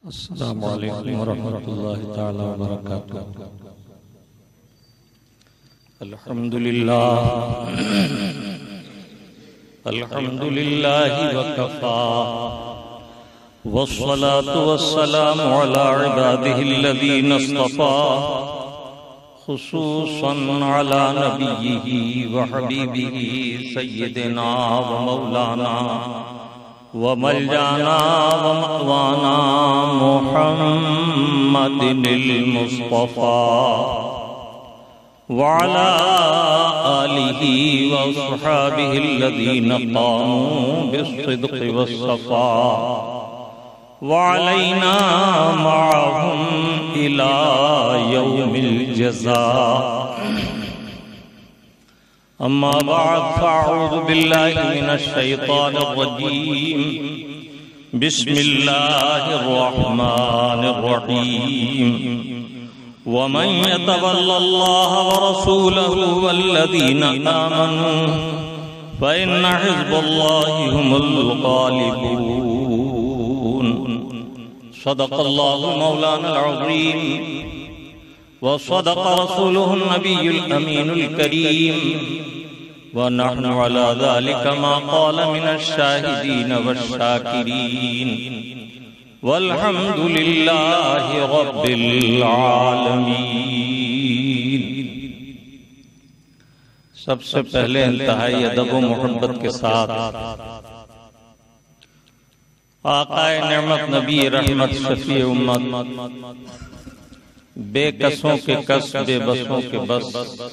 अस्सलामु अलैकुम वरहमतुल्लाहि तआला वबरकातुहू। अल्हम्दुलिल्लाहि वकफा वस्सलातु वस्सलामु अला इबादिहिल्लज़ीना इस्तफ़ा खुसूसन अला नबिय्यिही व हबीबिही सय्यिदिना व मौलाना व मलजाना व मअवाना मुहम्मदिनिल मुस्तफ़ा व अला आलिही व अस्हाबिहिल्लज़ीना क़ामू बिस्सिद्क़ि वस्सफ़ा व अलैना मअहुम इला यौमिल जज़ा। अम्मा बअद फ़अऊज़ु बिल्लाहि मिनश शैतानिर रजीम। बिस्मिल्लाहिर रहमानिर रहीम। वमन यतवल्लल्लाह व रसूलहु वल्लज़ीना आमनू फ़इन्न हिज़्बल्लाहि हुमुल गालिबून। सदक़ल्लाहु मौलानाल अज़ीम व सदक़ रसूलुहुन नबियुल अमीनुल करीम व नहनु अला ज़ालिका मा क़ाल मिनश शाहिदीन वश्शाकिरीन वल्हम्दुलिल्लाहि रब्बिल आलमीन। सबसे पहले इंतहाई अदब व मोहब्बत के साथ आक़ाए नेमत नबी रहमत शफ़ी उम्मत बेकसों के कस बेबसों के बस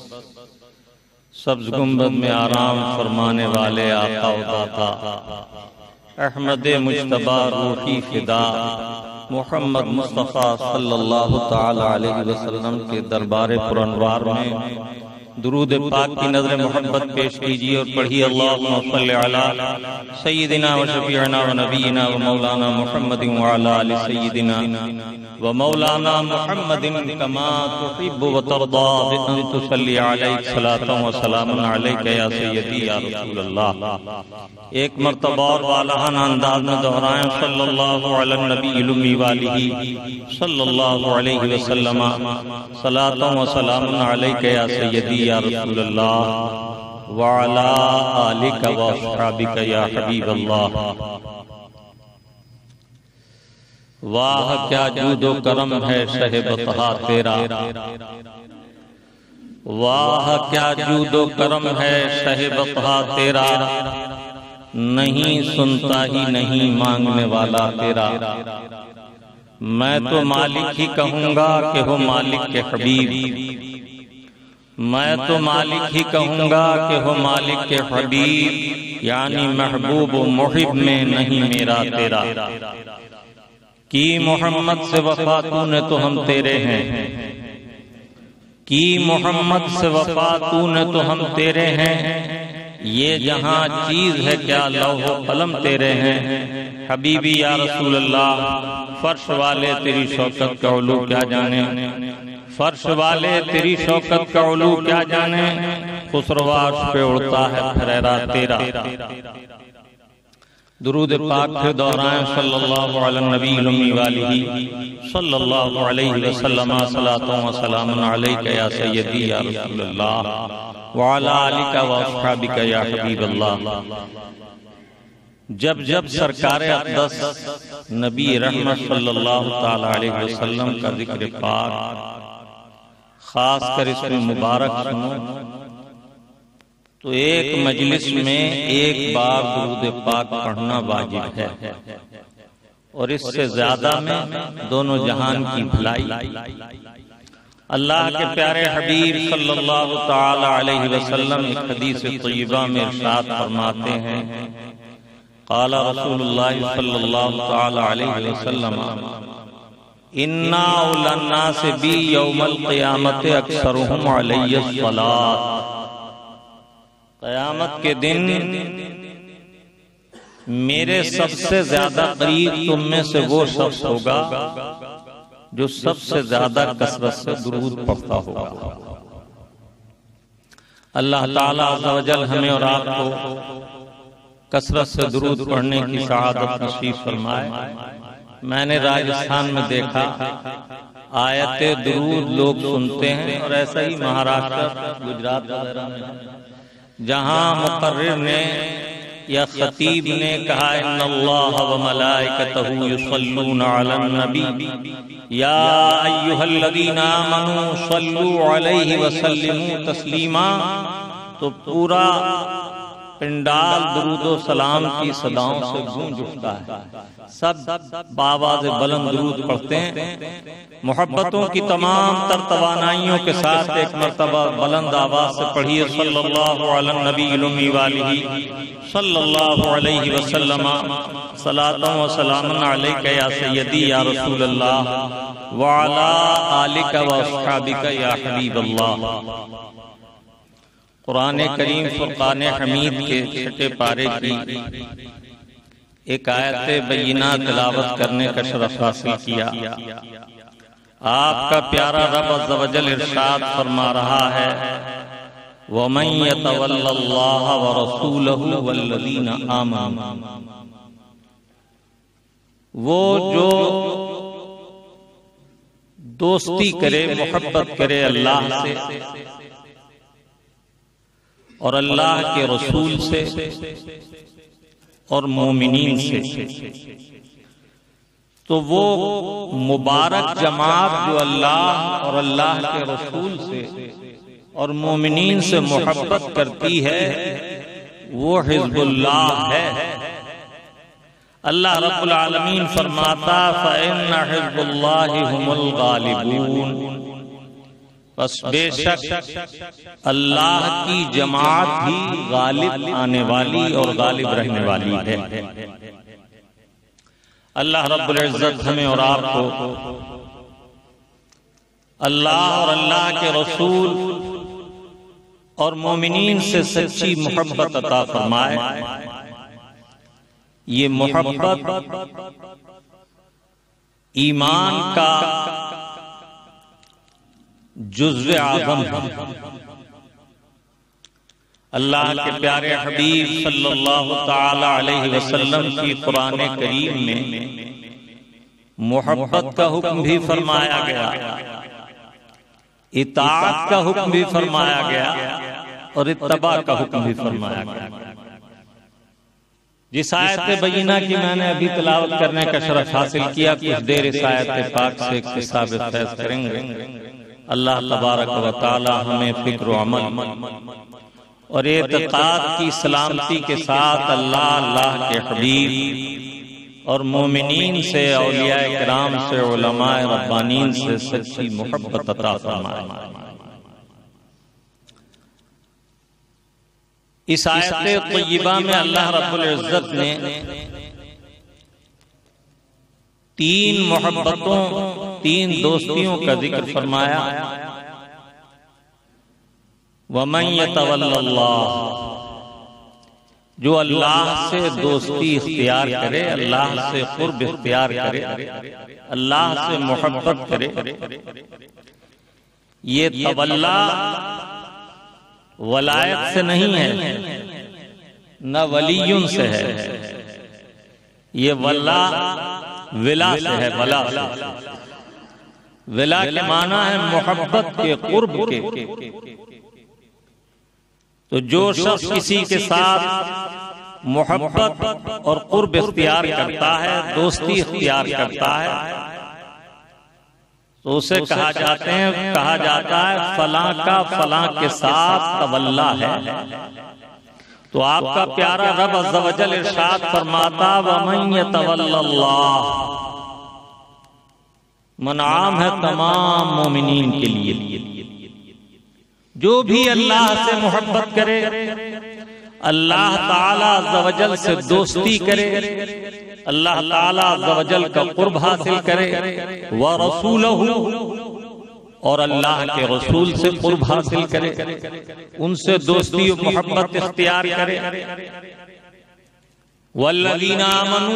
सब्ज़ गुंबद में आराम फरमाने वाले आका व दाता अहमद मुज्तबा रूही फिदा मोहम्मद मुस्तफ़ा सल्लल्लाहु ताला अलैहि वसल्लम के दरबार पुरनवार में दुरूद पाक की नज़र मोहब्बत पेश कीजिए और पढ़िए अल्लाहुम्मा सल्लि अला सय्यिदिना व शफीअना व नबीना व मौलाना मुहम्मदिन व अला आलि सय्यिदिना व मौलाना मुहम्मदिन कमा तुहिब्बु व तर्दा बि अन तुसल्ली अलैहि सलातन व सलामुन अलैका या सय्यदी या रसूलल्लाह। एक मर्तबा और वालहाना अंदाज में दोहराएं सल्लल्लाहु अला नबील उम्मी वालिही सल्लल्लाहु अलैहि वसल्लम सलातन व सलामुन अलैका या सय्यदी या रसूलल्लाह व अला आलिका व अस्हाबिका या हबीबल्लाह। वाह क्या जूदो करम है शहे बतहा तेरा, वाह क्या जूदो करम है शहे बतहा तेरा, नहीं सुनता ही नहीं मांगने वाला तेरा। मैं तो मालिक ही कहूंगा कि हो मालिक के हबीब, मैं तो मालिक ही कहूंगा कि हो मालिक के हबीब, यानी महबूब मुहिब में नहीं मेरा तेरा। की मोहम्मद से वफा तूने तो हम तेरे हैं, की मोहम्मद से वफा तूने तो हम तेरे हैं, ये जहां चीज है क्या लौहो कलम तेरे हैं। हबीबी या रसूल अल्लाह फर्श वाले तेरी शौकत का उलू क्या जाने, फर्श वाले तेरी शौकत का उलू क्या जाने, खुसरवाश पे उड़ता है फरेरा तेरा। दुरूद पाक फिर दोहराएं सल्लल्लाहु अला नबील उम्मी वालिही सल्लल्लाहु अलैहि वसल्लम सलातन व सलामुन अलैका या सय्यदी या रसूलल्लाह व अला आलिका व अस्हाबिका या हबीबल्लाह। जब जब सरकार अक़दस नबी रहमत सल्लल्लाहु ताला अलैहि वसल्लम का जिक्र पाक खास कर इसमें मुबारक सुनो तो एक मजलिस में एक बार दुरूद पाक पढ़ना वाजिब है, और इससे ज्यादा में दोनों जहान की भलाई। अल्लाह के प्यारे हबीब सल्लल्लाहु ताला अलैहि वसल्लम एक हदीस तय्यबा में इरशाद फरमाते हैं, क़ाला रसूलुल्लाह सल्लल्लाहु ताला अलैहि वसल्लम इन्ना उलन नास बी यौमल क़ियामत अक्सरुहुम अलैहि सलात। क़यामत के दिन मेरे सबसे ज्यादा करीब तुम में से वो शख्स होगा जो सबसे ज्यादा कसरत से दुरूद पढ़ता होगा। अल्लाह ताला अज़्ज़ा वजल हमें और आपको कसरत से दुरूद पढ़ने की शहादत नसीब फरमाए। मैंने राजस्थान में देखा, आयते दुरूद लोग सुनते हैं, और ऐसा ही महाराष्ट्र, गुजरात वगैरह में जहां मुकर्रिर ने या खतीब ने कहा इन्नल्लाह व मलाइकतहू युसल्लूना अलन नबी या अय्युहल्लज़ीना आमनू सल्लू अलैहि व सल्लिमू तस्लीमा, तो पूरा पिंडाल दुरूदो सलाम की सदाओं से गूंज उठता है। सब बावाज़ बुलंद दुरूद पढ़ते हैं। मोहब्बतों की तमाम तर तवानाइयों के साथ एक मर्तबा बुलंद आवाज से पढ़िए सल्लल्लाहु अला नबील उम्मी वालिही सल्लल्लाहु अलैहि वसल्लम सलातन व सलामन अलैका या सय्यदी या रसूल अल्लाह व अला आलिका व अस्हाबिका या हबीबल्लाह। कुरान करीम फुरकान हमीद के छठे पारे की एक आयत बय्यिना तिलावत करने का शरफ हासिल किया। आपका प्यारा रब अज़्ज़ व जल इरशाद फरमा रहा है, वमन यतवल्लल्लाह व रसूलहु वल्लज़ीना आमनू, वो जो दोस्ती करे, मोहब्बत करे अल्लाह से और अल्लाह के रसूल से और मोमिनीन से, तो वो मुबारक जमात जो अल्लाह और अल्लाह के रसूल से और मोमिनीन से मोहब्बत करती है, वो हिज़्बुल्लाह है। अल्लाह रब्बुल आलमीन फरमाता फ़इन्न हिज़्बुल्लाहि हुमुल गालिबून, बस बेशक अल्लाह की जमात ही गालिब आने वाली और गालिब रहने वाली है। अल्लाह रब्बुल इज्जत हमें और आपको अल्लाह और अल्लाह के रसूल और मोमिनीन से सच्ची मोहब्बत अता फरमाए। ये मोहब्बत ईमान का जुज़्व आज़म है। अल्लाह के प्यारे हबीब सल्लल्लाहु ताला अलैहि वसल्लम की कुरान करीम में मोहब्बत का हुक्म भी फरमाया गया, इताअत का हुक्म भी फरमाया गया और इत्तबा का हुक्म भी फरमाया गया। जिस आयत बय्यिना की मैंने अभी तिलावत करने का शरफ हासिल किया, कुछ देर इस आयत पाक से एक किस्सा पेश करेंगे। अल्लाह तबारक व तआला हमें फिक्र व अमल और एतक़ाद की सलामती के साथ अल्लाह, अल्लाह के हबीब और मोमिनीन से, औलिया किराम से, उलमाए रब्बानीन से सच्ची मोहब्बत अता फरमाए। इस आयत तय्यबा में अल्लाह रब्बुल इज्जत ने तीन मोहब्बतों, तीन दोस्तियों का जिक्र फरमाया। वमन यतवल्लल्लाह, जो अल्लाह से दोस्ती इख्तियार करे, अल्लाह से कुर्ब इख्तियार करे, अल्लाह से मोहब्बत करे। ये तवल्ला वलायत से नहीं है, न वलीयुन से है, ये वल्ला विला से है। वला विला के माना है मोहब्बत के, कुर्ब के। तो जो शख्स किसी के साथ मोहब्बत और कुर्ब इख्तियार करता है, दोस्ती इख्तियार करता है, तो उसे कहा जाता है फलां का फलां के साथ तवल्ला है। तो आपका प्यारा रब अज़्ज़ व जल इरशाद फरमाता वमन यतवल्लल्लाह, मनाम है तमाम मोमिनीन के लिए, जो भी अल्लाह से मोहब्बत करे, अल्लाह ताला अज़्ज़ व जल से दोस्ती करे, अल्लाह ताला अज़्ज़ व जल का कुर्ब हासिल करे, व रसूलहू, और अल्लाह के रसूल से कुर्ब हासिल करे, उनसे दोस्ती और मोहब्बत इख्तियार करे। वल्लज़ीना आमनू,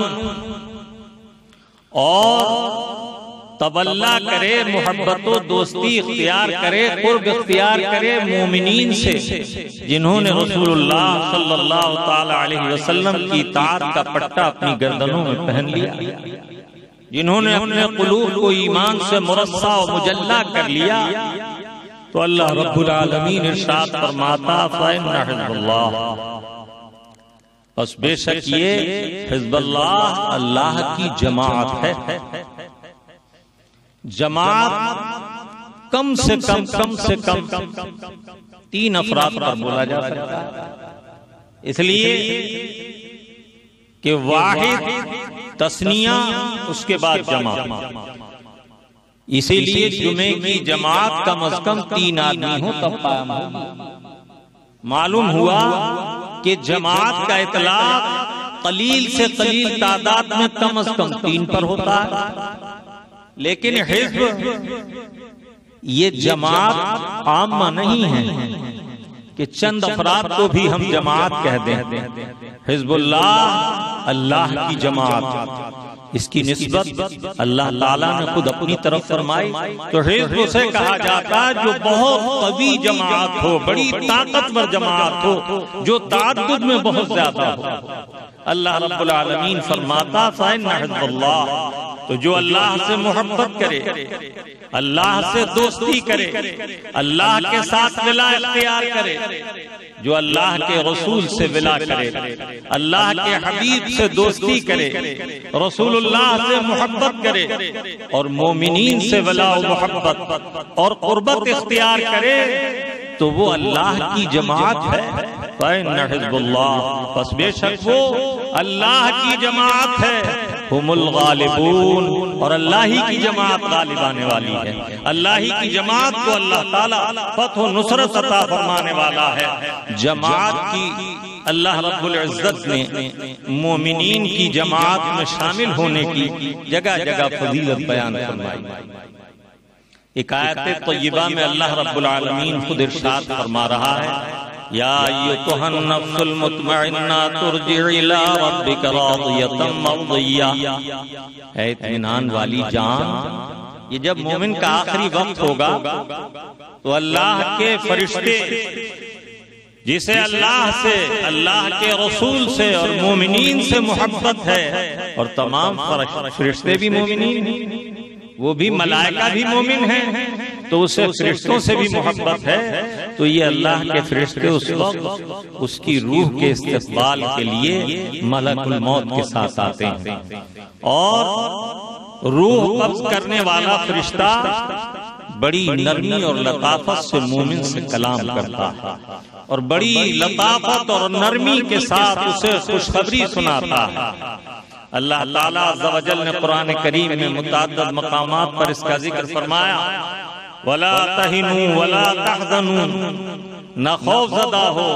और तवल्ला करे, मोहब्बत और दोस्ती इख्तियार करे, कुर्ब इख्तियार करे मोमिनीन से, जिन्होंने रसूलुल्लाह सल्लल्लाहु ताला अलैहि वसल्लम की इताअत का पट्टा अपनी गर्दनों में पहन लिया, जिन्होंने अपने कुलूब को ईमान से मुरस्सा और मुजल्ला कर लिया, तो अल्लाह रब्बुल आलमीन इरशाद फरमाता फ़इन्ना हिज़्बुल्लाह, बस बेशक ये हिज़्बुल्लाह अल्लाह की जमात है। जमात कम से कम 3 अफराद पर बोला जा सकता है, इसलिए कि वाहिद तस्निया उसके बाद जमात, इसीलिए जुमे की जमात कम से कम 3 आदमी हो तब कायम होगी। मालूम हुआ कि जमात का इतलाक कलील से कलील तादाद में कम से कम 3 पर होता है, लेकिन हिज़्ब ये जमात आम नहीं है कि चंद अफराद को भी हम जमात कह दें। हिज़्बुल्लाह अल्लाह की जमात, इसकी निस्बत अल्लाह ताला ने खुद अपनी तरफ फरमाई। तो हिज़्ब उसे कहा जाता है जो बहुत कवी जमात हो, बड़ी ताकतवर जमात हो, जो ताअद्दुद में बहुत ज्यादा हो। अल्लाह रब्बुल आलमीन फरमाता फ़इन्ना हिज़्बुल्लाह, तो जो अल्लाह से मोहब्बत करे, अल्लाह से दोस्ती करे, अल्लाह के साथ विला इख्तियार करे, जो अल्लाह के रसूल से विला करे, अल्लाह के हबीब से दोस्ती करे, रसूलुल्लाह से मोहब्बत करे और मोमिनीन से विला मोहब्बत और कुर्बत इख्तियार करे, तो वो अल्लाह की जमात है। फ़इन्ना हिज़्बुल्लाह, बस बेशक वो अल्लाह की जमात है। हुमुल गालिबून, और अल्लाह ही की जमात गालिब आने वाली है। अल्लाह ही की जमात को अल्लाह ताला फतह व नुसरत अता फरमाने वाला है। जमात की अल्लाह रब्बुल इज्जत ने मोमिनीन की जमात में शामिल होने की जगह जगह फजीलत बयान फरमाई। एक आयत तय्यबा में अल्लाह रब्बुल आलमीन खुद इरशाद फरमा रहा है, या अय्युहन नफ्सुल मुतमइन्ना तुरजि'i इला रब्बिका रादियतम मर्दिया, ऐ इत्मीनान वाली जान, ये जब मोमिन का आखिरी वक्त होगा तो अल्लाह के फरिश्ते, जिसे अल्लाह से, अल्लाह के रसूल से और मोमिनीन से मोहब्बत है, और तमाम फरिश्ते भी मोमिनीन, वो भी मलाइका भी मोमिन हैं, तो उसे फरिश्तों से भी मोहब्बत है। तो ये अल्लाह के फरिश्ते उस वक्त उसकी रूह के इस्तक़बाल के लिए मलकुल मौत के साथ आते हैं, और रूह कब्ज़ करने वाला फरिश्ता बड़ी नरमी और लताफत से मोमिन से कलाम करता है, और बड़ी लताफत और नरमी के साथ उसे खुशखबरी सुनाता है। अल्लाह ताला अज़्ज़ा व जल ने कुरान करीम में मुतअद्दिद मकामात पर इसका जिक्र फरमाया, वला तहिनू वला तहज़नू, न खौफज़दा हो,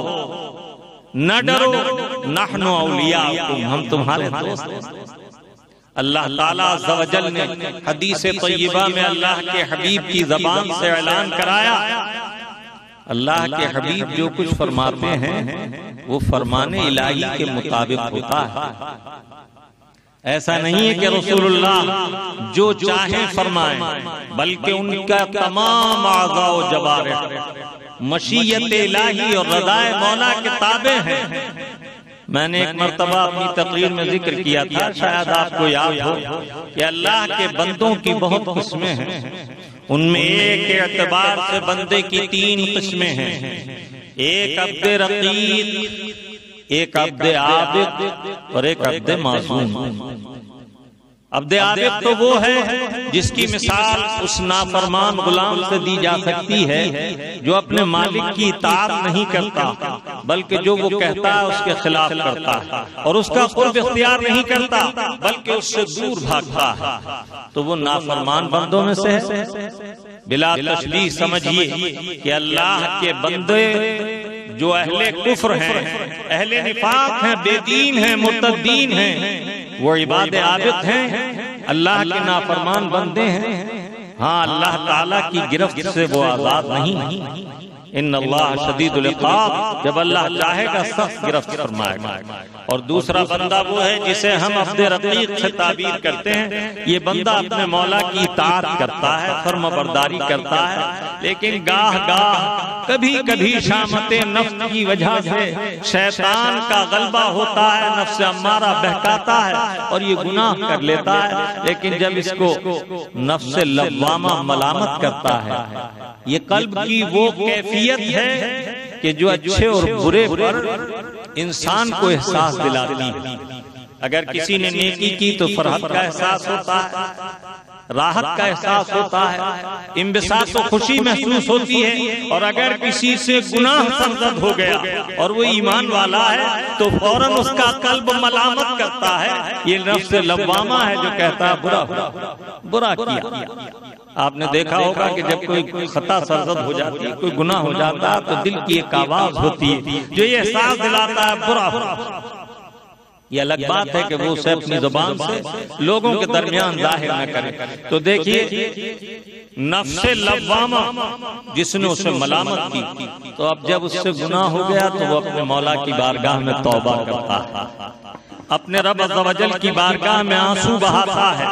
न डरो, नहनु औलियाकुम, हम तुम्हारे दोस्त। अल्लाह ताला अज़्ज़ा व जल ने हदीस तय्यबा में अल्लाह के हबीब की ज़बान से ऐलान कराया, अल्लाह के हबीब जो कुछ फरमाते हैं वो फरमाने इलाही के मुताबिक होता है। ऐसा नहीं है कि रसूलुल्लाह जो चाहे फरमाएं, बल्कि उनका तमाम आज़ा व जवारिह मशीयत इलाही और रज़ाए मौला के ताबे हैं। मैंने एक मर्तबा अपनी तकरीर में जिक्र किया था, शायद आपको याद हो, कि अल्लाह के बंदों की बहुत किस्में हैं। उनमें एक एतबार से बंदे की 3 किस्में हैं, एक अब्दे रकीक, एक अब्दे आबिद और एक अब्दे मासूम। अब्दे आबिद तो वो है जिसकी मिसाल उस नाफरमान गुलाम से दी जा सकती है जो अपने मालिक की इताअत नहीं करता, बल्कि जो वो कहता है उसके खिलाफ करता है, और उसका कुर्ब इख्तियार नहीं करता बल्कि उससे दूर भागता है, तो वो नाफरमान बंदों में से है। बिला तशबीह समझिए कि अल्लाह के बंदे जो अहले कुफ्र हैं, अहले निफाक हैं, बेदीन हैं, मुर्तद्दीन हैं, वो इबादे आबिद हैं, अल्लाह के नाफरमान बंदे हैं। हाँ, अल्लाह ताला की गिरफ्त से वो आजाद नहीं। इन्नल्लाह शदीदुल इक़ाब, जब अल्लाह चाहेगा सख्त गिरफ्त फरमाएगा। और दूसरा बंदा वो है जिसे हम अब्दे रकीक से ताबीर करते हैं। ये बंदा अपने मौला की इताअत करता है, फर्माबरदारी करता है, लेकिन गाह गाह कभी कभी शामते नफ्स की वजह से शैतान का गलबा होता है, नफ्स अम्मारा बहकाता है और ये गुनाह कर लेता है। लेकिन जब इसको नफ्स लव्वामा मलामत करता है, ये कल्ब की वो कैफियत है कि जो अच्छे और बुरे पर इंसान को एहसास दिलाती है। अगर किसी ने नेकी की तो फरहत का एहसास होता है, राहत का एहसास होता है, इंबिसात तो खुशी महसूस होती है। और अगर किसी से गुनाह सरजद हो गया और वो ईमान वाला है तो फौरन उसका कल्ब मलामत करता है। ये नफ्स लव्वामा है जो कहता है बुरा किया। आपने देखा होगा कि जब कोई खता सरजद हो जाती है, कोई गुनाह हो जाता है, तो दिल की एक आवाज होती है जो ये एहसास दिलाता है बुरा। ये अलग बात है कि वो उसे अपनी जुबान से लोगों के दरमियान जाहिर न करे। तो देखिए नफ्से लव्वामा जिसने उसे मलामत की, तो अब जब उससे गुनाह हो गया तो वो अपने मौला की बारगाह में तौबा करता है, अपने रब अज़्ज़ व जल की बारगाह में आंसू बहाता है।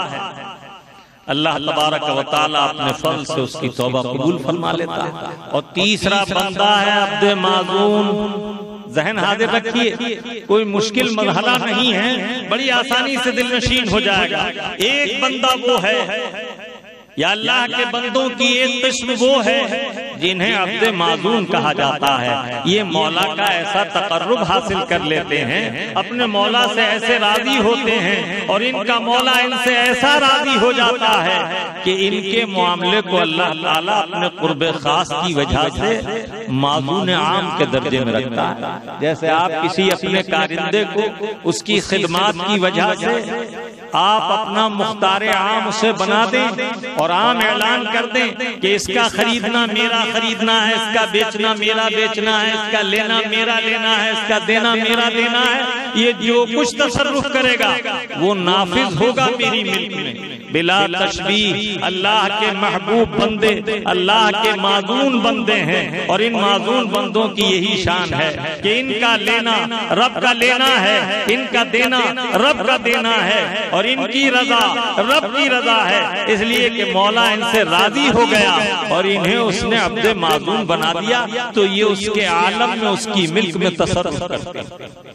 अल्लाह तबारक व तआला अपने फल से उसकी तौबा कबूल फरमा लेता है। और तीसरा बंदा है अब्दे माज़ून। जहन हाजिर रखिए, कोई मुश्किल मरहला नहीं है, बड़ी आसानी से दिल नशीन हो जाएगा। एक बंदा वो है, या अल्लाह के बंदों की एक किस्म वो है जिन्हें अब्दे माज़ून कहा जाता है। ये मौला का ऐसा तकर्रुब हासिल कर लेते हैं, अपने मौला से ऐसे राजी होते हैं और इनका मौला इनसे ऐसा राजी हो जाता है कि इनके मामले को अल्लाह ताला अपने कुर्बे खास की वजह से माज़ून आम के दर्जे में रखता है। जैसे आप किसी अपने कारिंदे को उसकी खिदमत की वजह से आप अपना मुख्तारे आम उसे बना दें और आम ऐलान कर दें कि इसका खरीदना मेरा खरीदना है, इसका बेचना मेरा बेचना है, इसका लेना मेरा लेना है, इसका देना मेरा देना है। ये जो कुछ तसर्रुफ करेगा वो नाफिज होगा मेरी मिल्क में बिला तशबीह। अल्लाह के महबूब बंदे अल्लाह के माज़ून बंदे हैं और इन माज़ून बंदों की यही शान है कि इनका लेना रब का लेना है, इनका देना रब का देना है और इनकी रजा रब की रजा है। इसलिए कि मौला इनसे राजी हो गया और इन्हें उसने अब्दे माज़ून बना दिया, तो ये उसके आलम में उसकी मिल्क में तसर्रुफ करते हैं।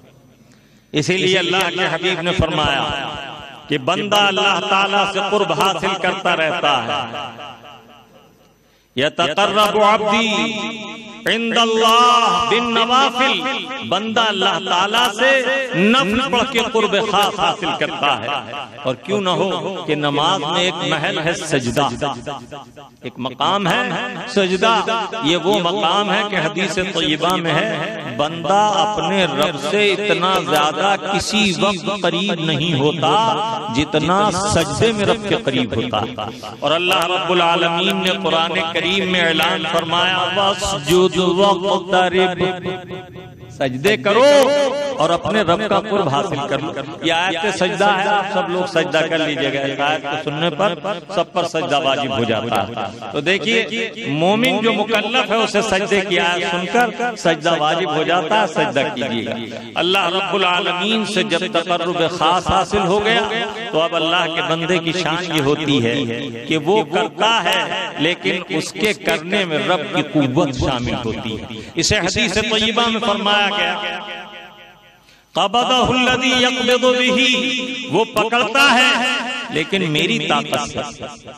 इसीलिए अल्लाह के हबीब ने फरमाया कि बंदा अल्लाह ताला से कुर्ब हासिल करता रहता है। यतक़र्रबु अब्दी इंदल्लाह बिन नवाफिल, बंदा अल्लाह ताला से नफल पढ़ के कुर्ब खास हासिल करता है। और क्यों न हो कि नमाज में एक महल है सजदा, एक मकाम है सजदा। ये वो मकाम है कि हदीस तय्यबा में है, बंदा अपने रब से इतना ज्यादा किसी वक्त करीब नहीं होता जितना सजदे में रब के करीब होता। और अल्लाह रब्बुल आलमीन ने कुरान करीम में ऐलान फरमाया वस्जुद वक़्तरिब, सजदे करो और अपने रब का कुर्ब हासिल करो। ये आयत सजदा है, आप सब लोग सजदा कर लीजिएगा। इस आयत को सुनने पर सब पर सजदा वाजिब हो जाता है। तो देखिए मोमिन जो मुकल्लफ है उसे सजदे की आयत सुनकर सजदा वाजिब हो जाता है, सजदा कीजिएगा। अल्लाह रब्बुल आलमीन से जब तक़र्रुब खास हासिल हो गया तो अब अल्लाह के बंदे की शान ये होती है कि वो करता है लेकिन उसके करने में रब की कुव्वत शामिल होती है। इसे हदीस तय्यबा में फरमाया गया क़बदहुल्लज़ी यक़बिदु बिही, वो पकड़ता है लेकिन मेरी ताकत से।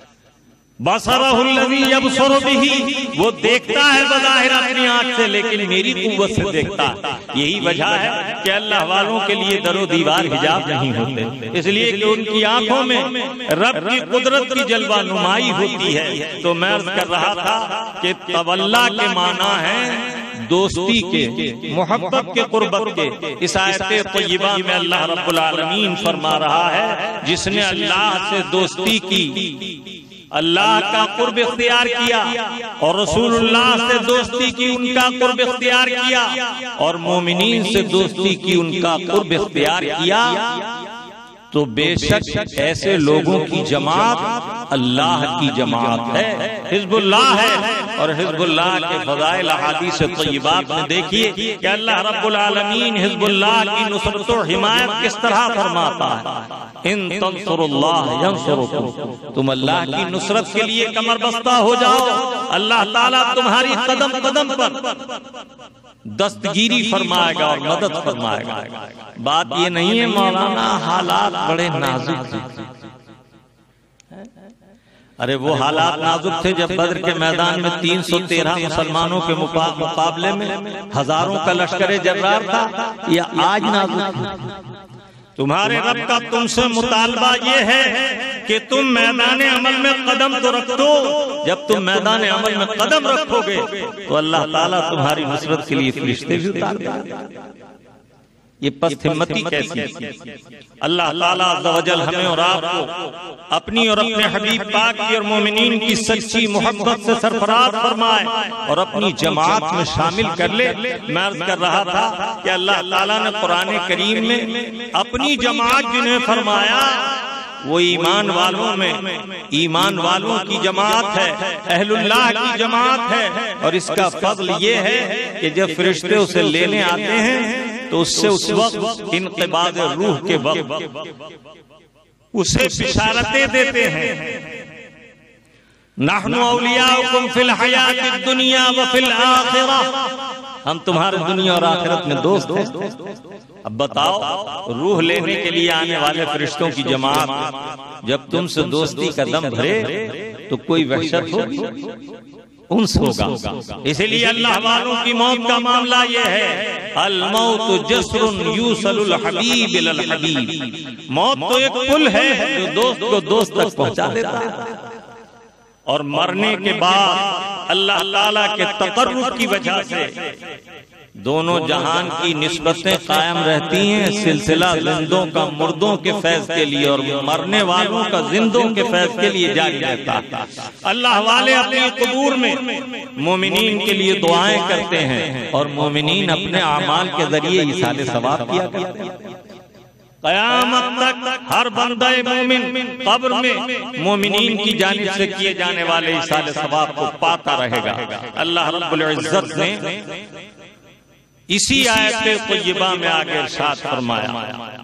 बसरहुल्लज़ी यबसुरु बिही, वो देखता है बज़ाहिर अपनी आंख से लेकिन मेरी कुव्वत से देखता है। यही वजह है कि अल्लाह वालों के लिए दरो दीवार हिजाब नहीं होते, इसलिए कि उनकी आंखों में रब की कुदरत की जलवा नुमाई होती है। तो मैं अर्ज़ कर रहा था कि तवल्ला के माना है दोस्ती के, मोहब्बत के, कुर्बत के। इस आयत तय्यबा में अल्लाह रब्बुल आलमीन फरमा रहा है जिसने अल्लाह से दोस्ती की, अल्लाह का कुर्ब इख्तियार किया और रसूलुल्लाह से दोस्ती की, उनका कुर्ब इख्तियार किया और मोमिनीन से दोस्ती की, उनका कुर्ब इख्तियार किया, तो बेशक ऐसे लोगों की जमात अल्लाह की जमात है, हिज़्बुल्लाह है। और हिज़्बुल्लाह के फ़ज़ाइल अहादीस तय्यबात में देखिए कि अल्लाह रब्बुल आलमीन हिज़्बुल्लाह की नुसरत और हिमायत किस तरह फरमाता है। इन तंसुरुल्लाह यंसुरुकुम, तुम अल्लाह की नुसरत के लिए कमर बस्ता हो जाओ, अल्लाह ताला तुम्हारी कदम कदम पर दस्तगीरी फरमाएगा और मदद फरमाएगा। बात ये नहीं है मौलाना हालात बड़े नाजुक थे। अरे वो हालात नाजुक थे जब बद्र के मैदान में 313 मुसलमानों के मुकाबले में हजारों का लश्कर जर्रार था, या आज नाजुक है? तुम्हारे रब का तुमसे मुतालबा ये है कि तुम मैदान अमल में कदम तो रख दो। जब तुम मैदान अमल में कदम रखोगे तो अल्लाह ताला तुम्हारी नुसरत के लिए फरिश्ते भी उतार देगा। ये पस्त हिम्मती कैसी? अल्लाह ताला अज़्ज़ा वजल हमें और आपको अपनी और अपने हबीब पाक की और मोमिनीन की सच्ची मोहब्बत से सरफराज फरमाए और अपनी जमात में शामिल कर ले। मैं अर्ज़ कर रहा था कि अल्लाह ताला ने कुरान करीम में अपनी जमात जिन्हें फरमाया वो ईमान वालों में ईमान वालों की जमात है, अहलुल्लाह की जमात है। और इसका फज़ल ये है कि जब फरिश्ते उसे लेने आते हैं तो उससे उस वक्त इनक़िबाज़ रूह के वक्त उसे बिशारतें देते हैं। नहनु औलियाउकुम फिल हयातिद दुनिया व फिल आखिरह, हम तुम्हारे दुनिया और आखिरत में दोस्त हैं। अब बताओ, रूह लेने के लिए आने वाले फरिश्तों की जमात जब तुमसे दोस्ती का दम भरे तो कोई वहशत होगी, उन्स होगा। इसीलिए अल्लाह वालों की मौत का मामला यह है, अल मौतु जस्रुन यूसलुल हबीब इलल हबीब, मौत तो एक पुल है जो दोस्त को दोस्त तक पहुंचा देता है। और मरने के बाद अल्लाह ताला के तकर्रुब की वजह से दोनों जहान की निस्बतें कायम रहती हैं। सिलसिला जिंदों का मुर्दों के फैज के लिए और मरने वालों का जिंदों के फैज के लिए जारी रहता है। अल्लाह वाले अपने कबूर में मोमिनीन के लिए दुआएं करते हैं और मोमिनीन अपने आमाल के जरिए इसाले सवाब किया करते हैं। क़यामत तक हर बंदा मोमिन कब्र में मोमिनीन की जानिब से किए जाने वाले इसाले सवाब को पाता रहेगा। अल्लाह रब्बुल इज्जत ने इसी आयत तय्यबा में आगे इरशाद फरमाया,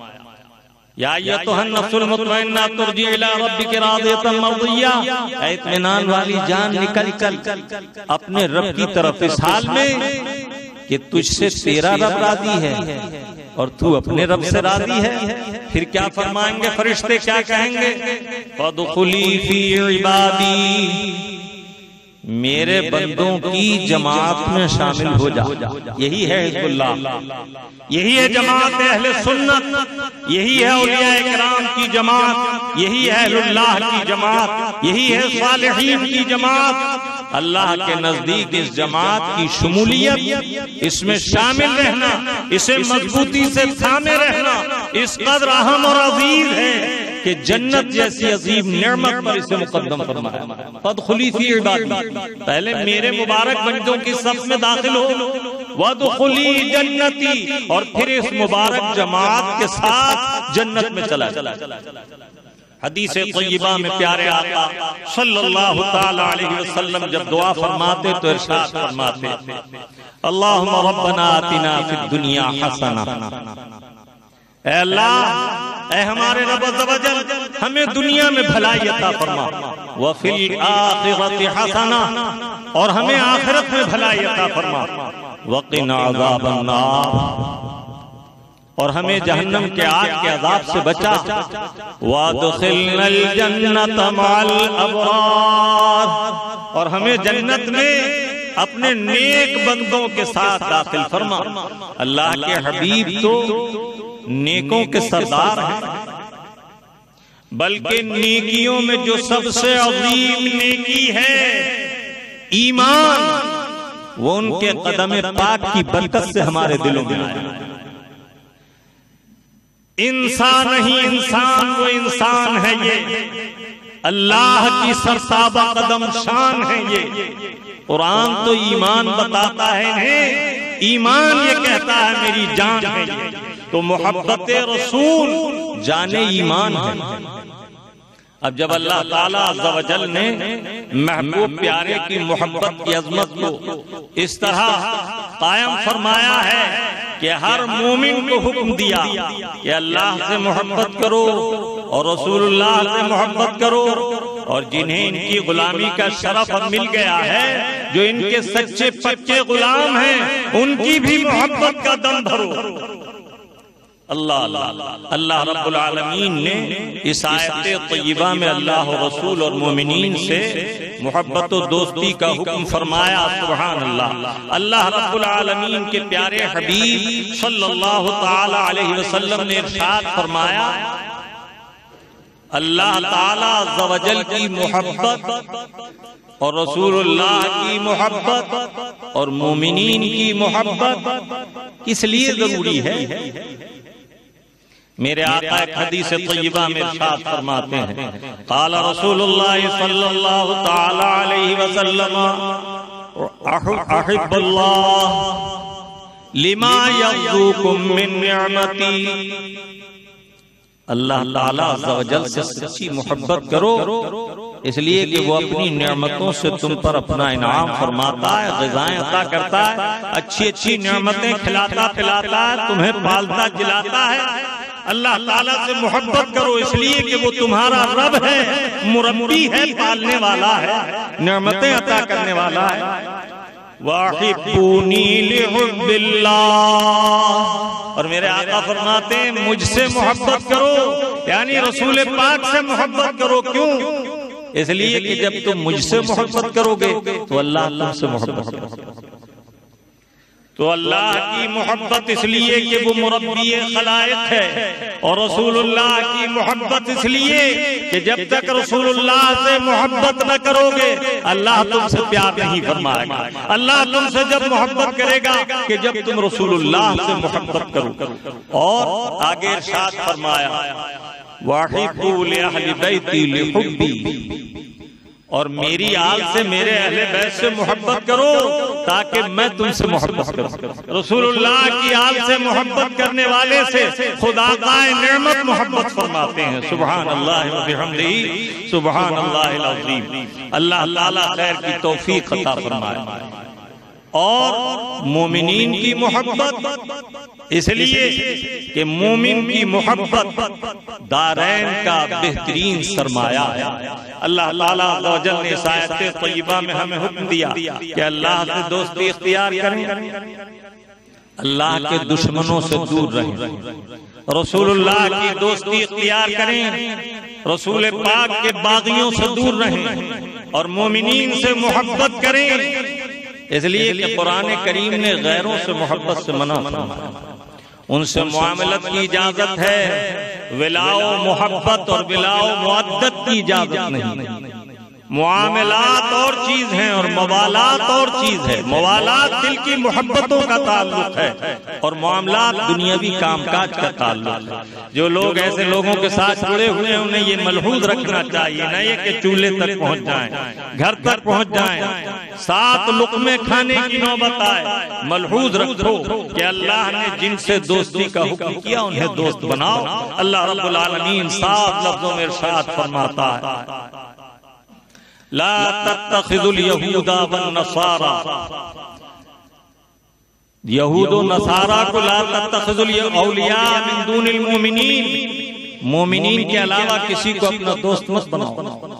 या अय्युहन नफ्सुल मुतमइन्ना तुरजी इला रब्बिक रादियतन मर्दिया, इत्मीनान वाली जान निकल चल अपने रब की तरफ इस हाल में कि तुझसे तेरा रब राजी है और तू अपने रब से राजी है। फिर क्या फरमाएंगे फरिश्ते, क्या कहेंगे? फदखुली फी इबादी, मेरे बंदों की जमात में शामिल हो जा। यही है हिज़्बुल्लाह, यही है जमात अहले सुन्नत, यही है औलिया इकराम की जमात, यही है अहलुल्लाह की जमात, यही है सालिहीन की जमात। अल्लाह के नजदीक इस जमात की शमूलियत, इसमें शामिल रहना, इसे मजबूती से थामे रहना इस कदर अहम और अजीज है कि जन्नत जैसी अजीम नेमत पर इसे मुकद्दम फरमाया। फदखुली फी इबादी, पहले मेरे मुबारक बंदों की सफ में दाखिल हो, वदखुली जन्नती, और फिर इस मुबारक जमात के साथ जन्नत में चला। हदीस तय्यबा में प्यारे आका सल्लल्लाहु ताला अलैहि वसल्लम जब दुआ फरमाते तो इरशाद फरमाते, अल्लाहुम्मा रब्बना आतिना फिद दुनिया हसना, ऐ अल्लाह, ऐ हमारे रब अज़्ज़ा वजल, हमें दुनिया में भलाई अता फरमा, व फिल आखिरति हसना, और हमें आखिरत में भलाई अता फरमा, व क़िना अज़ाबन नार, और हमें जहन्नम के आग के अजाब से बचा, वअदखिलनल जन्नत मअल अबरार, और हमें जन्नत में अपने नेक बंदों के साथ दाखिल फरमा। अल्लाह के हबीब तो नेकों के सरदार हैं, बल्कि नेकियों में जो सबसे अजीम नेकी है ईमान, वो उनके कदम पाक की बरकत से हमारे दिलों में आया। इंसान नहीं इंसान, वो इंसान है ये, अल्लाह की सरसाबा कदम शान है ये। कुरान तो ईमान बताता है इन्हें, ईमान ये कहता है मेरी जान है ये, तो मोहब्बत रसूल जाने ईमान है। अब जब अल्लाह ताला अज़्ज़ा व जल ने महबूब प्यारे की मोहब्बत की अजमत को इस तरह कायम फरमाया है कि हर मोमिन को हुक्म दिया कि अल्लाह से मोहब्बत करो और रसूलुल्लाह से मोहब्बत करो, और जिन्हें इनकी गुलामी का शरफ अब मिल गया है, जो इनके सच्चे पक्के गुलाम हैं, उनकी भी मोहब्बत का दम भरो। अल्लाह अल्लाह रब्बुल आलमीन ने इस आयत तय्यबा में अल्लाह रसूल और मोमिनीन से मोहब्बत और दोस्ती का हुक्म फरमाया। सुभान अल्लाह। अल्लाह रब्बुल आलमीन के प्यारे हबीब सल्लल्लाहु ताला अलैहि वसल्लम ने इरशाद फरमाया, अल्लाह ताला अज़्ज़ा व जल की मोहब्बत और रसूलुल्लाह की मोहब्बत और मोमिनीन की मोहब्बत किस लिए जरूरी है? मेरे आका एक हदीस तय्यबा में इरशाद फरमाते हैं, क़ाला रसूलुल्लाह सल्लल्लाहु ताला अलैहि वसल्लम अहिब्बुल्लाह लिमा यर्ज़ुकुम मिन निअमती। अल्लाह ताला अज़्ज़ा व जल से सच्ची मोहब्बत करो इसलिए कि वो अपनी नेमतों से तुम पर अपना इनाम फरमाता है, ग़िज़ाएं अता करता है, अच्छी अच्छी नेमतें खिलाता पिलाता है, तुम्हें पालता जिलाता है। अल्लाह ताला से मोहब्बत करो इसलिए कि वो तुम्हारा रब है, मुरब्बी है, पालने वाला है, नेमतें अता करने वाला है। वाहिब्बूनी लिहुब्बिल्लाह, और मेरे आका फरमाते हैं मुझसे मोहब्बत करो, यानी रसूल पाक से मोहब्बत करो। क्यों? इसलिए कि जब तुम मुझसे मोहब्बत करोगे तो अल्लाह तुमसे मोहब्बत करोगे। तो अल्लाह की मोहब्बत इसलिए कि वो मुरब्बी खलाइक है, और रसूलुल्लाह की मोहब्बत इसलिए कि जब तक रसूलुल्लाह से मोहब्बत न करोगे अल्लाह तुमसे प्यार नहीं फरमाएगा। अल्लाह तुमसे जब मोहब्बत करेगा कि जब तुम रसूलुल्लाह से मोहब्बत करो। और आगे इरशाद फरमाया, वाहिब्बू li ahli bayti li hubbi, और मेरी आल से मेरे अहले बैत से मोहब्बत करो ताकि मैं तुमसे मोहब्बत करूं। रसूलुल्लाह की आल से मोहब्बत करने वाले से खुदा का नेमत मोहब्बत फरमाते हैं। सुभान अल्लाह व बिहम्दिही सुभान अल्लाहिल अज़ीम। अल्लाह ताला खैर की तौफीक अता फरमाए। और मोमिनीन की मोहब्बत इसलिए कि मोमिन की मोहब्बत दारैन का बेहतरीन सरमाया है। अल्लाह ताला अज़्ज़ा व जल ने इस आयत तय्यबा में हमें हुक्म दिया कि अल्लाह से दोस्ती इख्तियार करें, अल्लाह के दुश्मनों से दूर रहें, रसूलुल्लाह की दोस्ती इख्तियार करें, रसूल पाक के बागियों से दूर रहें, और मोमिनीन से मोहब्बत करें। इसलिए कि कुरान करीम ने गैरों से मोहब्बत से मना फरमाया, उनसे मुआमलत की इजाजत है, विलाओ मोहब्बत और विलाओ मुअद्दत की इजाजत नहीं। मुआमलात और चीज है और मवालात और चीज है। मवालात दिल की मोहब्बतों का ताल्लुक है और मामलात दुनियावी कामकाज का ताल्लुक है। जो लोग ऐसे लोगों के साथ जुड़े हुए हैं उन्हें ये मलहूज रखना चाहिए, न ये कि चूल्हे तक पहुंच जाएं, घर तक पहुंच जाएं, 7 लुक़मे खाने की नौबत आए। मलहूज रखो कि अल्लाह ने जिनसे दोस्ती का हुक्म किया उन्हें दोस्त बनाओ। अल्लाह रब्बुल आलमीन साफ लफ्जों में इरशाद फरमाता है, ला तत्तखिजुल यहूदा वन नसारा, यहूद व नसारा को ला तत्तखिजुल औलिया मिन दूनिल मोमिनीन, मोमिनीन के अलावा किसी को अपना दोस्त मत बनाओ।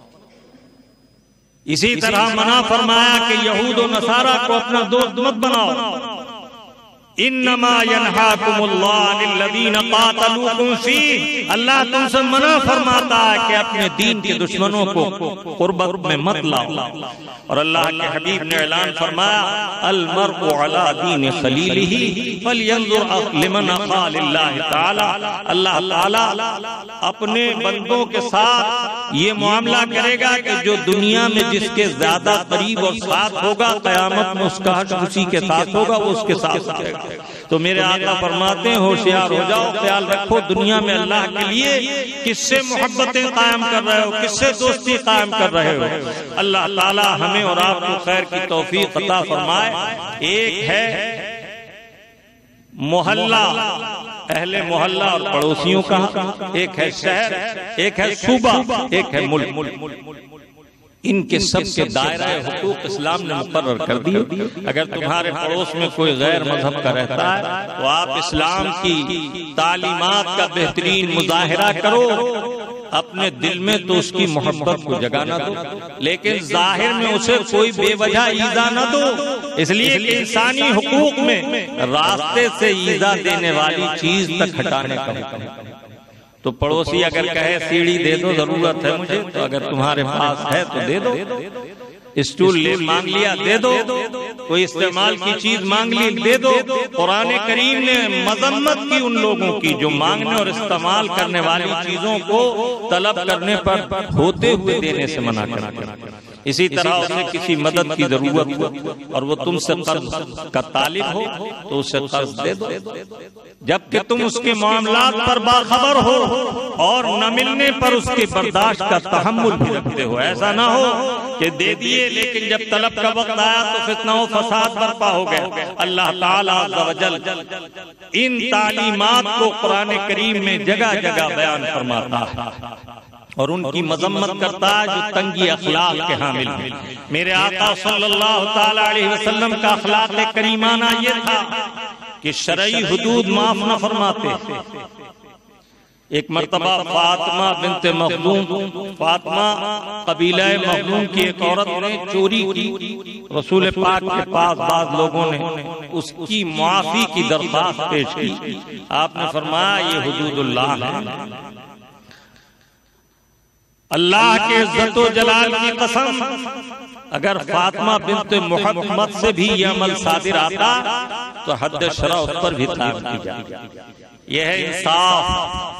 इसी तरह मना फरमाया कि यहूद व नसारा को अपना दोस्त मत बनाओ। इन्नमा यनहाकुमुल्लाह अनिल्लज़ीना क़ातलूकुम फ़ीह, अल्लाह तुमसे मना फरमाता है कि अपने दीन के दुश्मनों को कुर्बत में मत लाओ। और अल्लाह के हबीब ने ऐलान फरमाया, अल मर्उ अला दीन खलीलिही फलयंजुर लिमन अख़ा लिल्लाहि तआला। अल्लाह ताला अपने बंदों के साथ ये मामला करेगा कि जो दुनिया में जिसके ज्यादा करीब और साथ होगा, क़यामत में उसका हक उसी के साथ होगा, वो उसके साथ। तो मेरे आका फरमाते हैं होशियार हो जाओ, ख्याल रखो दुनिया में अल्लाह के लिए किससे मोहब्बतें कायम कर रहे हो, किससे दोस्ती कायम कर रहे हो। अल्लाह ताला हमें और आपको खैर की तौफीक अता फरमाए। एक है मोहल्ला, अहले मोहल्ला और पड़ोसियों का, एक है शहर, एक है सूबा, एक है मुल्क। इनके सबके दायरा हुकूक इस्लाम ने मुकर्रर कर दिए। अगर तुम्हारे पड़ोस में कोई गैर मजहब का रहता है तो आप इस्लाम की तालीमात का बेहतरीन मुजाहिरा करो, अपने दिल में तो उसकी मोहब्बत को जगाना दो, लेकिन जाहिर में उसे कोई बेवजह ईजा न दो। इसलिए कि इंसानी हुकूक में रास्ते से ईजा देने वाली चीज तक हटाने का हुक्म है। तो पड़ोसी अगर कहे सीढ़ी दे दो, जरूरत है मुझे, तो अगर तुम्हारे पास है तो दे दो। स्टूल ले मांग लिया, दे दो। कोई इस्तेमाल की चीज मांग ली, दे दो। कुरान करीम ने मजम्मत की उन लोगों की जो मांगने और इस्तेमाल करने वाली चीजों को तलब करने पर होते हुए देने से मना कर। इसी तरह उसे किसी मदद की जरूरत हो और वो तुमसे कर्ज का तालिब हो तो उसे कर्ज दे दो, जबकि तुम उसके मामलात पर बाखबर हो और न मिलने पर उसके बर्दाश्त का तहम्मुल भी रखते हो। ऐसा ना हो कि दे दिए लेकिन जब तलब का वक्त आया तो फितना और फसाद बर्पा हो गया। अल्लाह ताला अज़्ज़ व जल इन तालीमात को कुरान करीम में जगह जगह बयान फरमाता है और उनकी मजम्मत करता है जो तंगी अखलाक के हामिल हैं। मेरे आका सल्लल्लाहु ताला अलैहि वसल्लम का अखलाक करीमाना ये था कि शरई हुदूद माफ न फरमाते। एक मर्तबा फातिमा बिन्ते मखदूम, फातिमा कबीला मखदूम की एक औरत ने चोरी की। रसूल पाक के पास बाद लोगों ने उसकी माफी की दरख्वास्त पेश की। आपने फरमाया ये हुदूदुल्लाह है, अल्लाह के इज्जत व जलाल की कसम, अगर फातिमा बिन्ते मोहम्मद से भी ये अमल सादिर आता तो हद शरा उस पर भी ताक की जाए। यह है इंसाफ,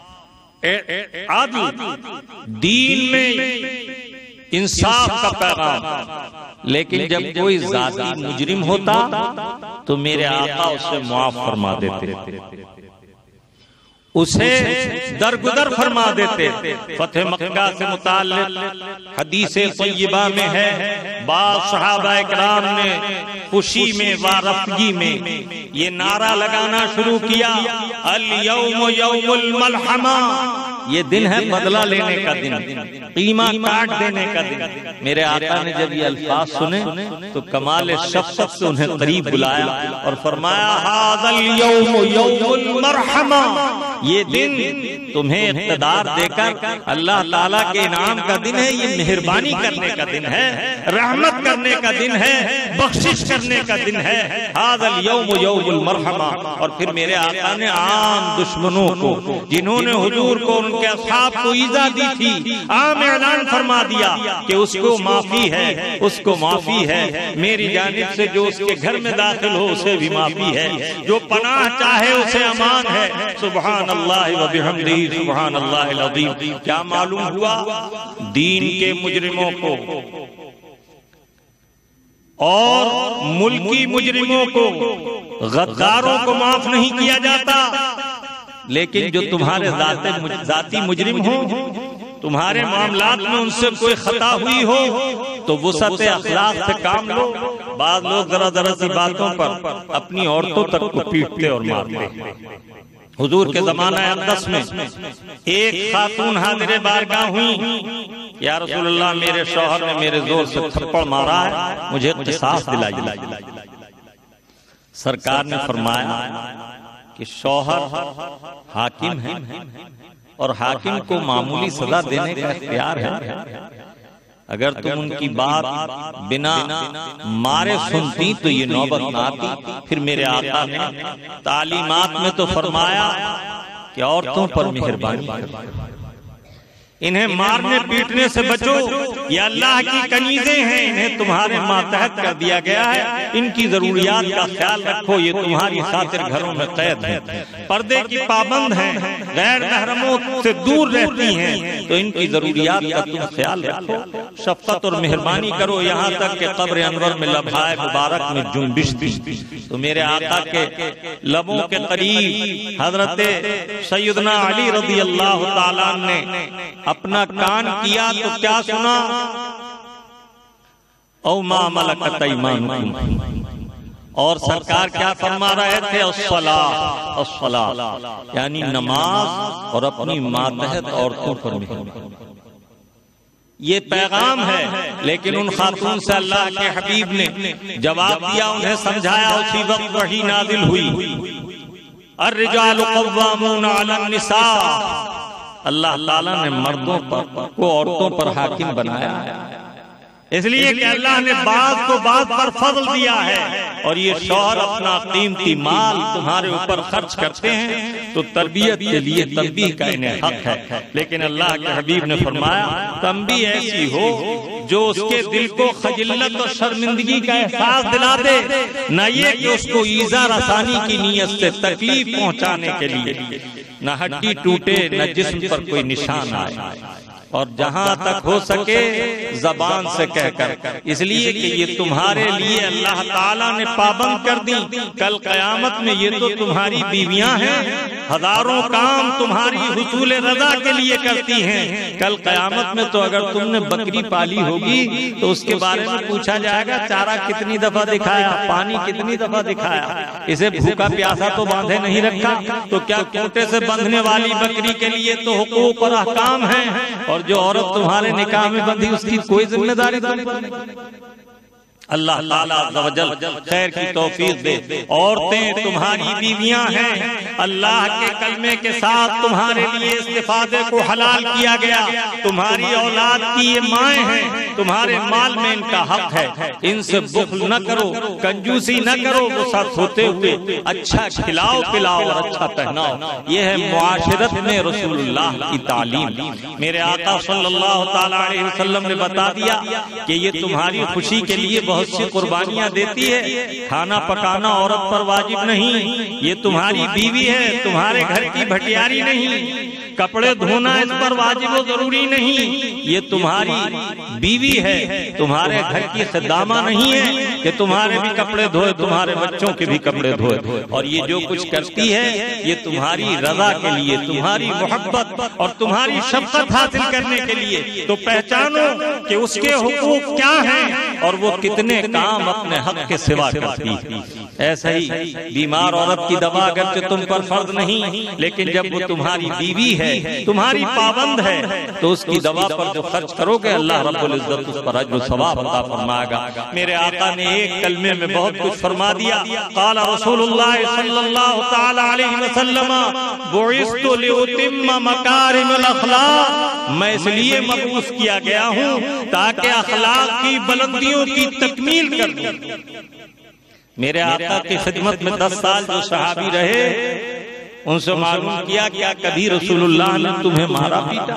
आदल, दीन में इंसाफ का पैगाम। लेकिन जब कोई जाती मुजरिम होता तो मेरे आका उसे मुआफ फरमा देते, उसे दरगुदर फरमा देते। फतेह मक्का से मुताल्लिक हदीस तय्यबा में है, बाज़ सहाबा इकराम ने खुशी में व रफ़गी में ये नारा लगाना शुरू किया, अल यौम यौमुल मलहमा, ये दिन है बदला लेने का दिन, कीमा काट देने का दिन। मेरे आका ने जब ये अल्फाज सुने तो कमाल शफ़क़त से उन्हें करीब बुलाया और फरमाया, हाज़ल यौम यौमुल मरहमा, ये दिन तुम्हें इक़्तिदार देकर अल्लाह ताला के इनाम का दिन है, ये मेहरबानी करने का दिन है, रहमत करने का दिन है, बख्शिश करने का दिन है। हाज़ल यौम यौमुल मरहमा। और फिर मेरे आका ने आम दुश्मनों को, जिन्होंने हुजूर को उनके असहाब को ईजा दी थी, आम ऐलान फरमा दिया कि उसको माफी है, उसको माफी है, मेरी जानिब से जो उसके घर में दाखिल हो उसे भी माफी है, जो पनाह चाहे उसे अमान है। सुभान अल्लाह व बिहम्दिही सुभान अल्लाहिल अज़ीम। क्या मालूम हुआ, दीन के मुजरिमों को और मुल्की मुजरिमों को, गद्दारों को माफ नहीं किया जाता, लेकिन जो तुम्हारे जाती मुजरिम हो, तुम्हारे मामलात में उनसे कोई खता हुई हो तो वुसअत अखलाक से काम लो। बाद लोग जरा जरा सी बातों पर अपनी औरतों तक को पीटते और मारते। हुजूर के जमाना अक़दस में एक खातून हाज़िर बारगाह हुई, या रसूलल्लाह मेरे शौहर ने मेरे जोर से थप्पड़ मारा है, मुझे क़िसास दिलाइए। सरकार ने फरमाया कि शौहर हाकिम है और हाकिम को मामूली सजा देने का इख्तियार है। अगर तुम उनकी बात बिना मारे सुनती तो ये नौबत ना आती। फिर मेरे आका ने तालीमात में तो फरमाया कि औरतों पर मेहरबानी करो, इन्हें मारने पीटने से बचो, ये अल्लाह की कनीज़ें हैं, इन्हें तुम्हारे मातहत कर दिया गया है, इनकी जरूरियात का ख्याल रखो, ये तुम्हारी खातिर घरों में कैद है, पर्दे की पाबंद हैं, गैर महरमों से दूर रहती हैं, तो इनकी जरूरियात का तुम ख्याल रखो, शफ़क़त और मेहरबानी करो। यहाँ तक कि क़ब्र अनवर में लम्हाए मुबारक में जुम्बिश थी तो मेरे आका के लबों के करीब हजरत सैयदना अली रज़ी अल्लाह ताला ने अपना कान किया तो क्या सुना, औ मा मलकत ऐमानुकुम, और सरकार क्या फरमा रहे थे, अस्सला यानी नमाज और अपनी मातहत औरतों पर मेहरबानी। ये पैगाम है। लेकिन उन खातून से अल्लाह के हबीब ने जवाब दिया, उन्हें समझाया। उसी वक्त वही नाजिल हुई, अर्रिजालु क़व्वामून अलन निसा। अल्लाह ताला ने मर्दों पर को औरतों पर हाकिम बनाया, इसलिए कि अल्लाह ने बात को बात पर फजल दिया है। और ये शौहर अपना कीमती माल तुम्हारे ऊपर खर्च करते हैं तो तरबियत के लिए तंबीह का इन्हें हक है। लेकिन अल्लाह के हबीब ने फरमाया तंबीह ऐसी हो जो उसके दिल को खजिल्लत और शर्मिंदगी का एहसास दिला दे, न ये कि उसको ईजा रसानी की नीयत से तकलीफ पहुंचाने के लिए। न हड्डी टूटे, न जिस्म पर कोई निशान आए, और जहां तक हो सके जबान से कहकर। इसलिए कि ये तुम्हारे लिए अल्लाह ताला ने पाबंद कर दी। कल कयामत में ये तो तुम्हारी बीवियां हैं, हजारों काम तुम्हारी हुसूल रजा के लिए करती हैं। कल कयामत में तो अगर तुमने बकरी पाली होगी तो उसके बारे में पूछा जाएगा, चारा कितनी दफा दिखाया, पानी कितनी दफा दिखाया, इसे भूखा प्यासा तो बांधे नहीं रखा। तो क्या खूंटे से बंधने वाली बकरी के लिए तो हुकूक और अहकाम है, और जो औरत तुम्हारे निकाह में बंधी उसकी कोई जिम्मेदारी तुम पर नहीं। अल्लाह ताला अज़्ज़ व जल खैर की तौफीक दे। औरतें तुम्हारी बीवियां हैं, अल्लाह के कलमे के साथ तुम्हारे लिए इस्तिफादे को हलाल किया गया। तुम्हारी औलाद की ये माएँ हैं, तुम्हारे माल में इनका हक है। इनसे बुख्ल न करो, कंजूसी न करो, वसात होते हुए अच्छा खिलाओ पिलाओ और अच्छा पहनाओ। ये है मुआशरत में रसूलुल्लाह की तालीम। मेरे आका सल्लल्लाहु ताला अलैहि वसल्लम ने बता दिया कि ये तुम्हारी खुशी के लिए बहुत सी कुर्बानियां देती है। खाना पकाना औरत पर वाजिब नहीं, ये तुम्हारी बीवी है, तुम्हारे घर की भटियारी नहीं। कपड़े धोना इस पर वाजिब और जरूरी नहीं, ये तुम्हारी बीवी है, तुम्हारे घर की खिदामा नहीं है कि तुम्हारे भी कपड़े धोए, तुम्हारे बच्चों के भी कपड़े धोए। और ये जो कुछ करती है ये तुम्हारी रजा के लिए, तुम्हारी मोहब्बत और तुम्हारी शफ़क़त हासिल करने के लिए। तो पहचानो कि उसके हुकूक क्या हैं और वो कितने काम अपने हक के सिवा करती। ऐसा ही बीमार औरत की दवा अगरचे तुम पर फर्ज नहीं, लेकिन जब वो तुम्हारी बीवी है, तुम्हारी पाबंद है, तो उसकी दवा पर जो खर्च करोगे अल्लाह रब्बुल इज्जत उस पर अज्र सवाब अता फरमाएगा। मेरे आका ने एक कलमे में बहुत कुछ फरमा दिया। क़ाला रसूलुल्लाह सल्लल्लाहु तआला अलैहि वसल्लम बुइस्तु लिउतिम्म मकारिमल अखलाक। मैं इसलिए मबूस किया गया हूँ ताकि अखलाक की बुलंदियों की तकमील कर दूं। मेरे आका की खिदमत में 10 साल जो सहाबी रहे, उनसे मालूम किया क्या कभी रसूलुल्लाह ने तुम्हें मारा पीटा?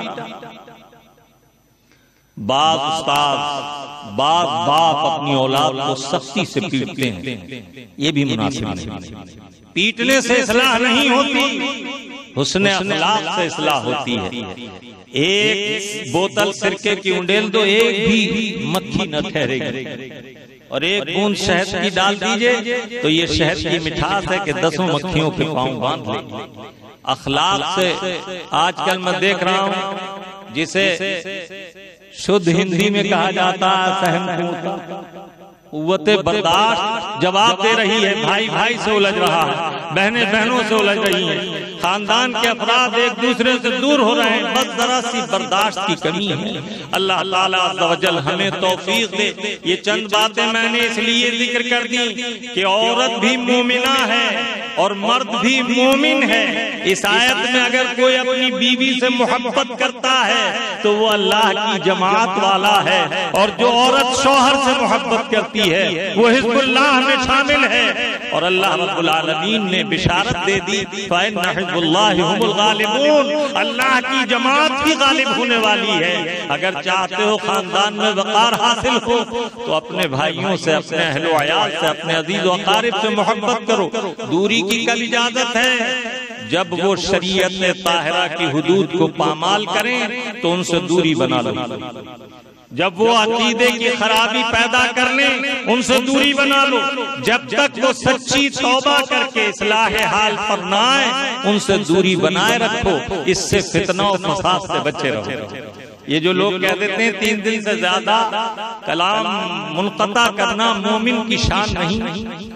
बाप उस्ताद, बाप अपनी औलाद को सख्ती से पीटते हैं, ये भी मुनासिब नहीं। पीटने से इस्लाह नहीं होती, हुस्न अखलाक से इस्लाह होती है। एक बोतल सिरके की उंडेल दो, एक भी मक्खी न ठहरेगी, और एक बूंद शहद की डाल दीजिए तो ये शहद की मिठास है कि 10 मक्खियों के पांव बांध ले। अखलाक से आजकल मैं देख रहा हूँ जिसे शुद्ध हिंदी में कहा जाता है सहनकूद, कुव्वते बर्दाश्त जवाब दे रही है, भाई भाई से उलझ रहा है, बहनें बहनों से उलझ रही हैं, खानदान के अफराद एक दूसरे से दूर हो रहे हैं, बस जरा सी बर्दाश्त की कमी है। अल्लाह ताला अज़्ज़ व जल हमें तौफीक दे। ये चंद बातें मैंने इसलिए जिक्र कर दी कि औरत भी मोमिना है और मर्द भी मोमिन है। इस आयत में अगर कोई अपनी बीवी से मोहब्बत करता है तो वो अल्लाह की जमात वाला है, और जो औरत शौहर से मोहब्बत करती है वो हिज़्बुल्लाह में शामिल है। और अल्लाह रब्बुल आलमीन ने बिशारत दे दी, फ़इन्ना हिज़्बुल्लाहि हुमुल गालिबून, अल्लाह की जमात ही गालिब होने वाली है। अगर चाहते हो खानदान में वक़ार हासिल हो तो अपने भाइयों से, अपने अहलो अयाल से, अपने अजीज़ व अक़ारिब से मोहब्बत करो। दूरी की कब इजाजत है? जब वो शरीयत ताहिरा की हुदूद को पामाल करें तो उनसे दूरी बना लो। जब वो अकीदे की खराबी पैदा करने, उनसे दूरी बना लो। जब तक वो सच्ची तौबा करके इस्लाह हाल पर ना आए, उनसे दूरी बनाए रखो। इससे फितना और फसाद से बचे रहो। ये जो लोग कह देते हैं 3 दिन से ज्यादा कलाम मुनक़ता करना मोमिन की शान नहीं,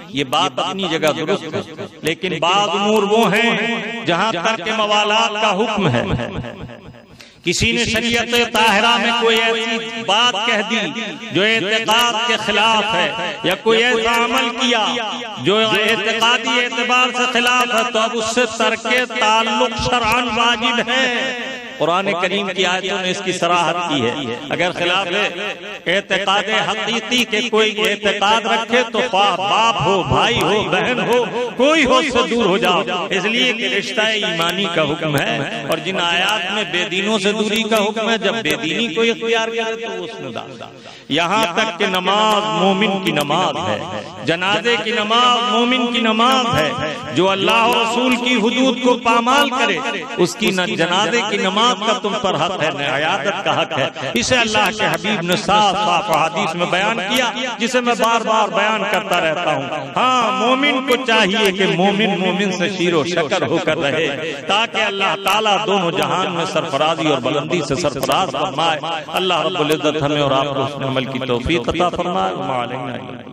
ये बात अपनी जगह दुरुस्त है, लेकिन बाद उमूर वो हैं जहां तर्क मवालात का हुक्म है। किसी ने शरीयत ताहिरा में कोई ऐसी बात कह दी जो एतकाद के खिलाफ है, या कोई ऐसा अमल किया जो एतकादी एतबार से खिलाफ है, तो अब उससे तर्के ताल्लुक शरअन वाजिब है। कुरान करीम की आयतों ने इसकी सराहत की है। अगर खिलाफ एतकाद हकीकी के कोई एतकाद रखे तो बाप हो, भाई हो, बहन हो, कोई हो, उससे दूर हो जाओ। इसलिए कि रिश्ता ईमानी का हुक्म है, और जिन आयात में बेदीनों से दूरी का हुक्म है, जब बेदीनी को इख्तियार करे तो उसमें डाल। यहाँ तक कि नमाज मोमिन की नमाज है, जनाजे की नमाज मोमिन की नमाज है। जो अल्लाह और रसूल की हुदूद को पामाल करे उसकी न जनाजे की नमाज का तुम पर हक है, न अयादत का हक है। इसे अल्लाह के हबीब ने साफ साफ हदीस में बयान किया, जिसे मैं बार बार बयान करता रहता हूँ। हाँ, मोमिन को चाहिए कि मोमिन मोमिन से शीरो शकर होकर रहे, ताकि अल्लाह ताला दोनों जहान में सरफराजी और बुलंदी से सरफराज फरमाए। अल्लाह रब्बुल इज्जत हमें और आपको उसमें अमल की तौफीक अता फरमाए।